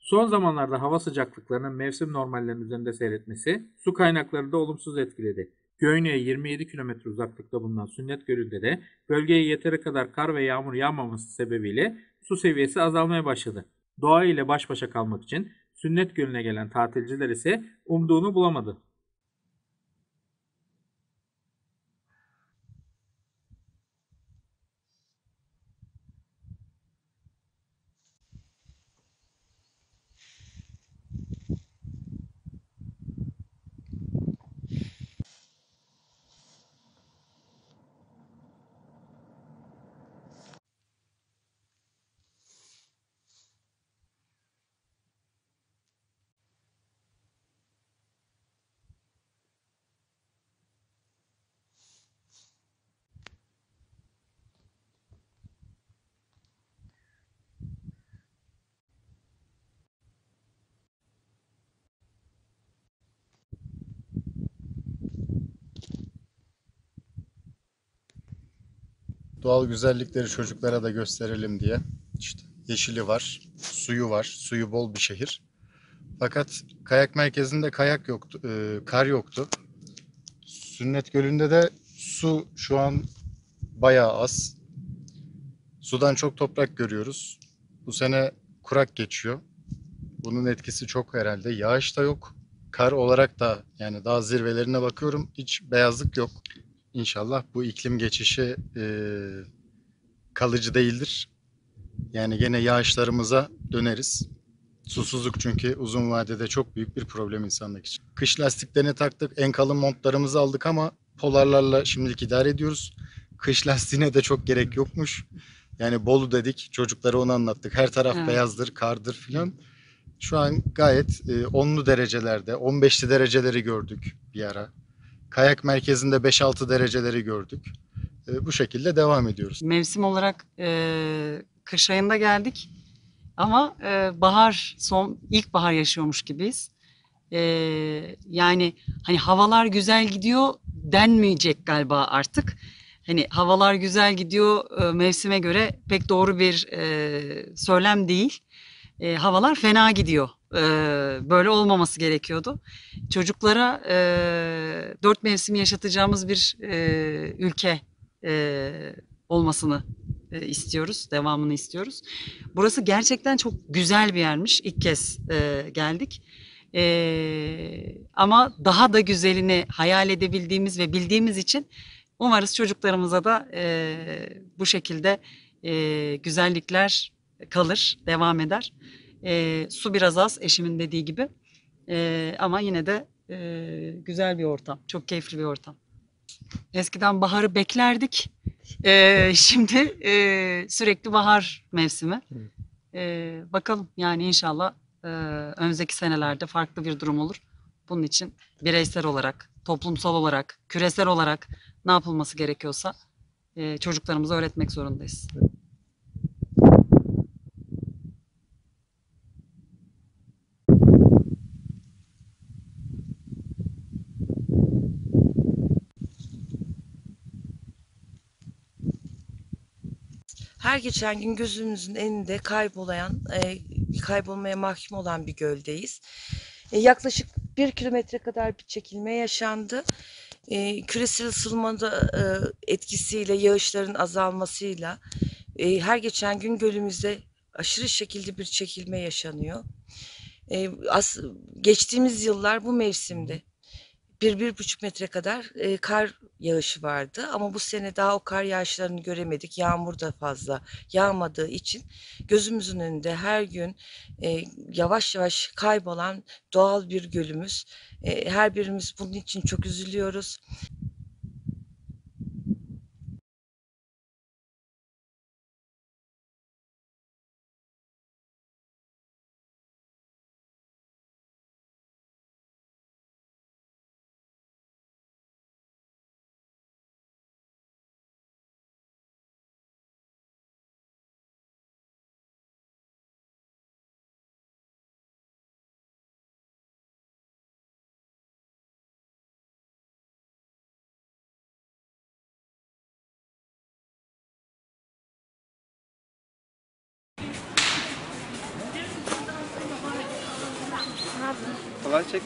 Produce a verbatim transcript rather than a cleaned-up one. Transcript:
Son zamanlarda hava sıcaklıklarının mevsim normallerinin üzerinde seyretmesi su kaynaklarını da olumsuz etkiledi. Göynü'ye yirmi yedi kilometre uzaklıkta bulunan Sünnet Gölü'nde de bölgeye yeteri kadar kar ve yağmur yağmaması sebebiyle su seviyesi azalmaya başladı. Doğa ile baş başa kalmak için Sünnet Gölü'ne gelen tatilciler ise umduğunu bulamadı. Doğal güzellikleri çocuklara da gösterelim diye. İşte yeşili var, suyu var, suyu bol bir şehir. Fakat kayak merkezinde kayak yoktu, e, kar yoktu. Sünnet Gölü'nde de su şu an bayağı az. Sudan çok toprak görüyoruz. Bu sene kurak geçiyor. Bunun etkisi çok herhalde. Yağış da yok. Kar olarak da yani daha zirvelerine bakıyorum hiç beyazlık yok. İnşallah bu iklim geçişi e, kalıcı değildir. Yani gene yağışlarımıza döneriz. Susuzluk çünkü uzun vadede çok büyük bir problem insanlık için. Kış lastiklerini taktık, en kalın montlarımızı aldık ama polarlarla şimdilik idare ediyoruz. Kış lastiğine de çok gerek yokmuş. Yani Bolu dedik, çocuklara onu anlattık. Her taraf Evet. beyazdır, kardır filan. Şu an gayet e, onlu derecelerde, on beşli dereceleri gördük bir ara. Kayak merkezinde beş altı dereceleri gördük. E, bu şekilde devam ediyoruz. Mevsim olarak e, kış ayında geldik ama e, bahar son ilkbahar yaşıyormuş gibiyiz. E, Yani hani havalar güzel gidiyor denmeyecek galiba artık. Hani havalar güzel gidiyor e, mevsime göre pek doğru bir e, söylem değil. E, havalar fena gidiyor. E, Böyle olmaması gerekiyordu. Çocuklara e, dört mevsim yaşatacağımız bir e, ülke e, olmasını e, istiyoruz, devamını istiyoruz. Burası gerçekten çok güzel bir yermiş. İlk kez e, geldik. E, ama daha da güzelini hayal edebildiğimiz ve bildiğimiz için umarız çocuklarımıza da e, bu şekilde e, güzellikler kalır, devam eder. E, su biraz az, eşimin dediği gibi. E, ama yine de e, güzel bir ortam, çok keyifli bir ortam. Eskiden baharı beklerdik. E, şimdi e, sürekli bahar mevsimi. E, bakalım yani inşallah e, önümüzdeki senelerde farklı bir durum olur. Bunun için bireysel olarak, toplumsal olarak, küresel olarak ne yapılması gerekiyorsa e, çocuklarımıza öğretmek zorundayız. Her geçen gün gözümüzün önünde kaybolayan, e, kaybolmaya mahkum olan bir göldeyiz. E, yaklaşık bir kilometre kadar bir çekilme yaşandı. E, küresel ısınmada e, etkisiyle, yağışların azalmasıyla e, her geçen gün gölümüzde aşırı şekilde bir çekilme yaşanıyor. E, as, Geçtiğimiz yıllar bu mevsimde bir, bir buçuk metre kadar e, kar yağışı vardı. Ama bu sene daha o kar yağışlarını göremedik. Yağmur da fazla yağmadığı için gözümüzün önünde her gün e, yavaş yavaş kaybolan doğal bir gölümüz. E, her birimiz bunun için çok üzülüyoruz. Kolay çek.